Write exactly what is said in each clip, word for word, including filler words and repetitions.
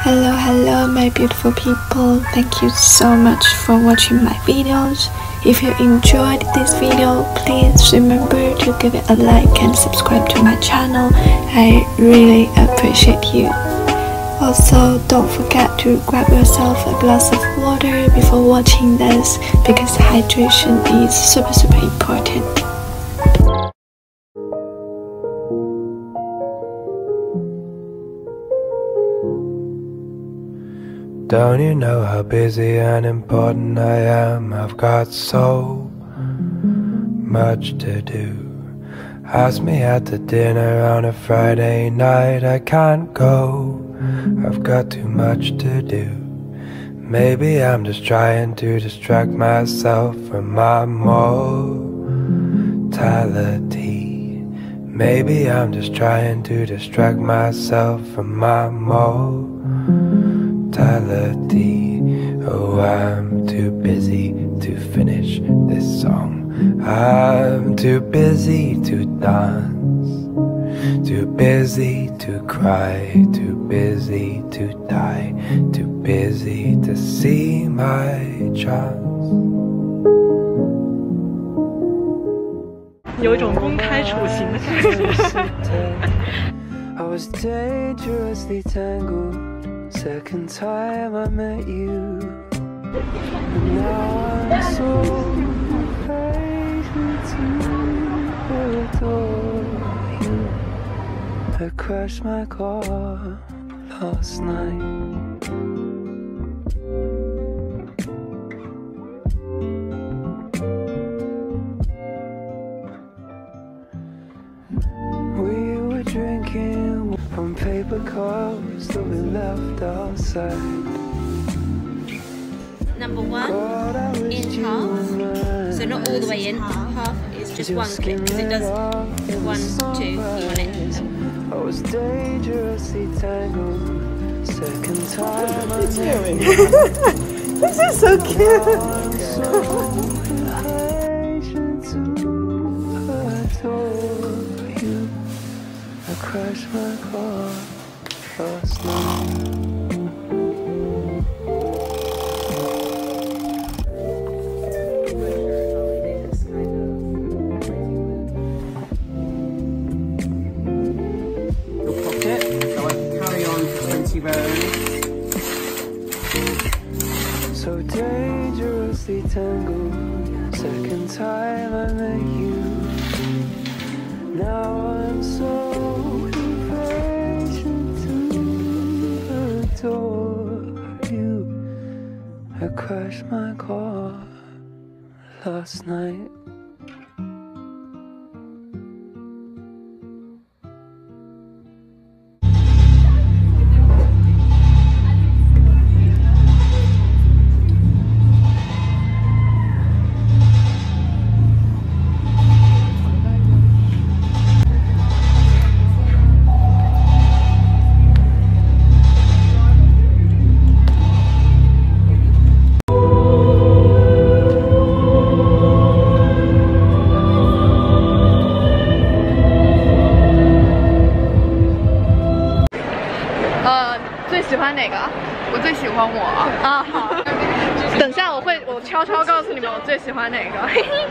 Hello, hello my beautiful people, thank you so much for watching my videos. If you enjoyed this video, please remember to give it a like and subscribe to my channel. I really appreciate you. Also, don't forget to grab yourself a glass of water before watching this because hydration is super super important. Don't you know how busy and important I am? I've got so much to do. Ask me at the dinner on a Friday night, I can't go. I've got too much to do. Maybe I'm just trying to distract myself from my mortality. Maybe I'm just trying to distract myself from my mortality. Oh, I'm too busy to finish this song. I'm too busy to dance, too busy to cry, too busy to die, too busy to see my chance. 有一种公开处刑的感觉。 I was dangerously tangled second time I met you, and now I'm so impatient to adore you. I crashed my car last night. We were drinking from paper cups that we left outside. Number one, in half, so not all the way in, half is just one clip, because it does one, two, you want it. I was dangerously tangled, second time I met you. This is so cute. I crashed my car last night. Your pocket, so I can carry on for twenty rows. So dangerously tangled, second time I met you. Now I'm so impatient to adore you. I crashed my car last night. 呃，最喜欢哪个？我最喜欢我啊！好，等下我会我悄悄告诉你们我最喜欢哪个。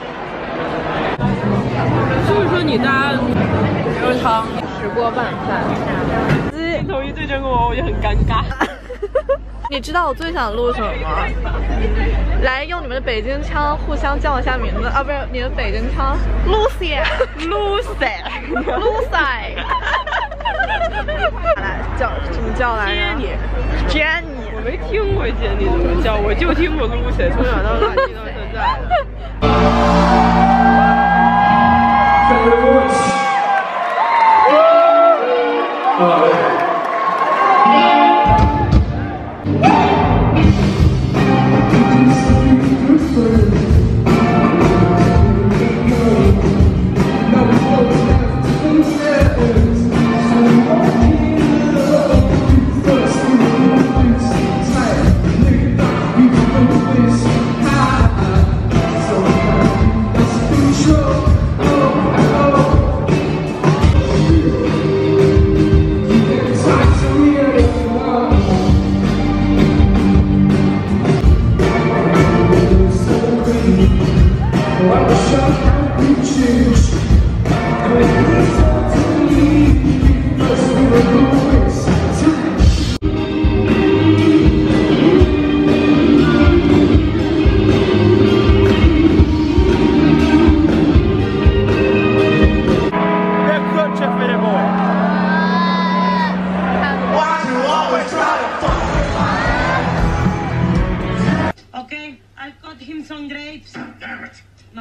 所以说你搭牛肉汤石锅拌饭， 镜头一对着我，我就很尴尬。 你知道我最想录什么吗？来用你们的北京腔互相叫一下名字啊，不是你的北京腔 ，Lucy，Lucy，Lucy。来叫怎么叫来着 ？Jenny，Jenny， 我没听过 Jenny 怎么叫，我就听过 Lucy， 从小到大听到现在的。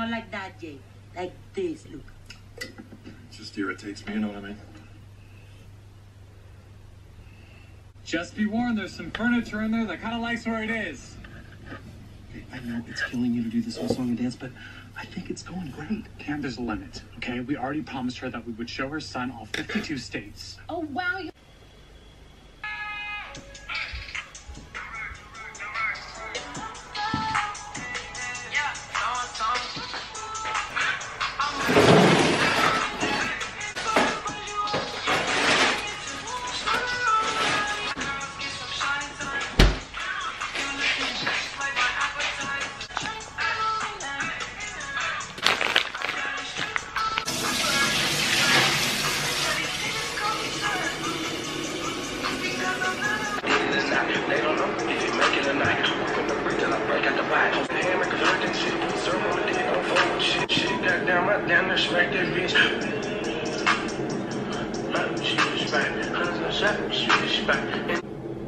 not like that, Jay. Like this, look. It just irritates me, you know what I mean? Just be warned, there's some furniture in there that kind of likes where it is. I know it's killing you to do this whole song and dance, but I think it's going great. Cam, there's a limit, okay? We already promised her that we would show her son all fifty-two states. Oh, wow. You Down there, smack that bitch. She was back. Cousin shot, she was back.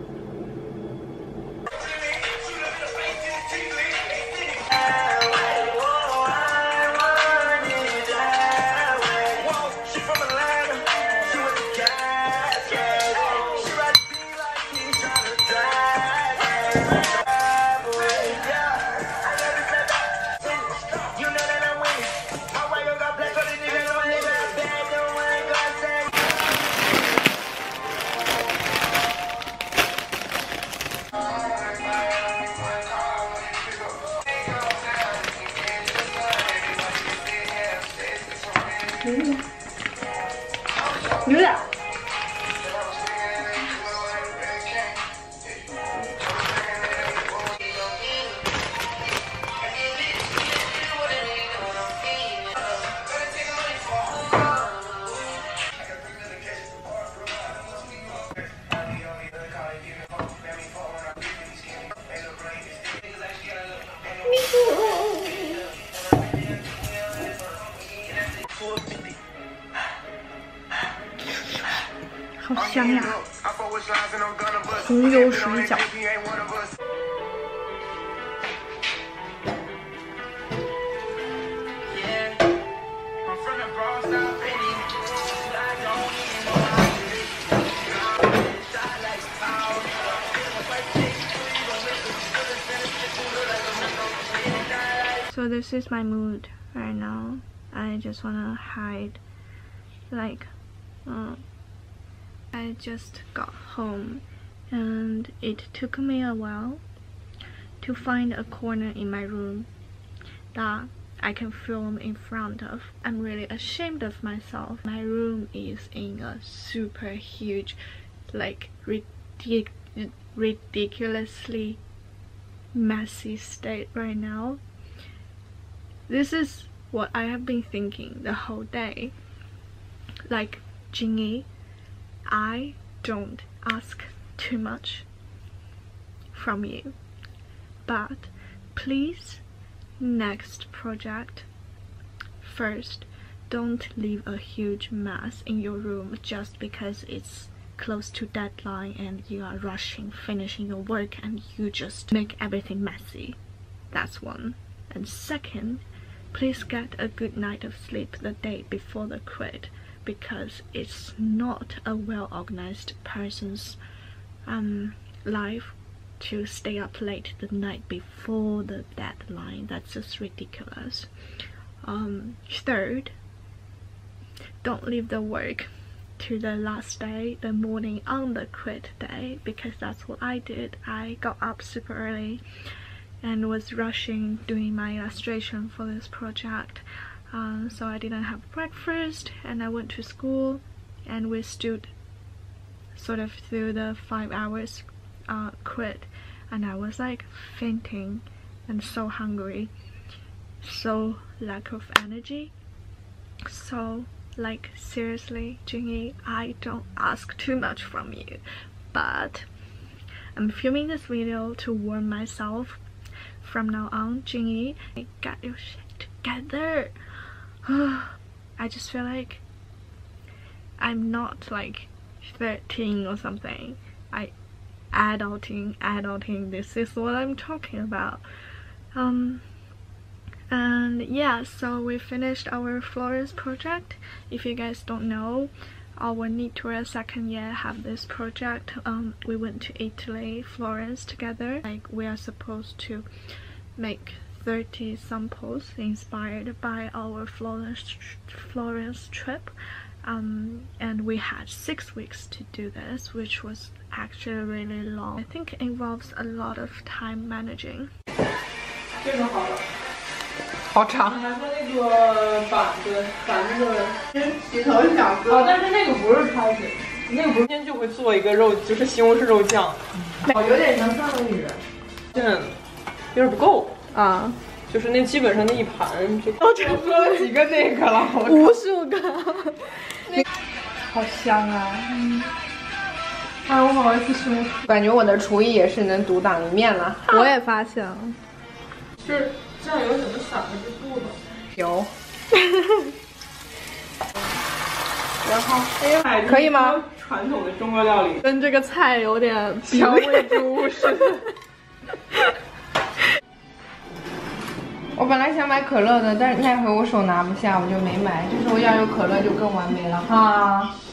So this is my mood right now. I just wanna hide, like, uh, I just got home and it took me a while to find a corner in my room that I can film in front of. I'm really ashamed of myself. My room is in a super huge, like, ridic ridiculously messy state right now. This is what I have been thinking the whole day. Like, Jingy, I don't ask too much from you, but please, next project, first, don't leave a huge mess in your room just because it's close to deadline and you are rushing finishing your work and you just make everything messy. That's one. And second, please get a good night of sleep the day before the quit, because it's not a well-organized person's um, life to stay up late the night before the deadline. That's just ridiculous. Um, third, don't leave the work to the last day, the morning on the quit day, because that's what I did. I got up super early and was rushing doing my illustration for this project. Um, so I didn't have breakfast and I went to school and we stood sort of through the five hours uh, quit, and I was like fainting and so hungry, so lack of energy. So, like, seriously, Jingy, I don't ask too much from you, but I'm filming this video to warn myself. From now on, Jingy, get your shit together. I just feel like I'm not like thirteen or something. I adulting, adulting, this is what I'm talking about. Um, And yeah, so we finished our florist project. If you guys don't know, our Neat Tour second year have this project. Um, we went to Italy, Florence together. Like we are supposed to make thirty samples inspired by our florist Florence trip. Um, and we had six weeks to do this, which was actually really long. I think it involves a lot of time managing. 这个好了， 好长。 还说那个板子，咱那个洗头小哥。 哦，但是那个不是超级，那个不是今天就会做一个肉，就是西红柿肉酱。 哦，有点像上个女人。 嗯，有点不够啊。 就是那基本上那一盘，这我只喝了几个那个了， 无数个， 好香啊！嗯，哎，我不好意思说，感觉我的厨艺也是能独当一面了。 我也发现了， 是酱油怎么撒的这不懂。 油。 然后，哎呀， 可以吗？ 传统的中国料理跟这个菜有点调味猪似的。我本来想买可乐的，但是那回我手拿不下，我就没买。这时候要有可乐就更完美了哈。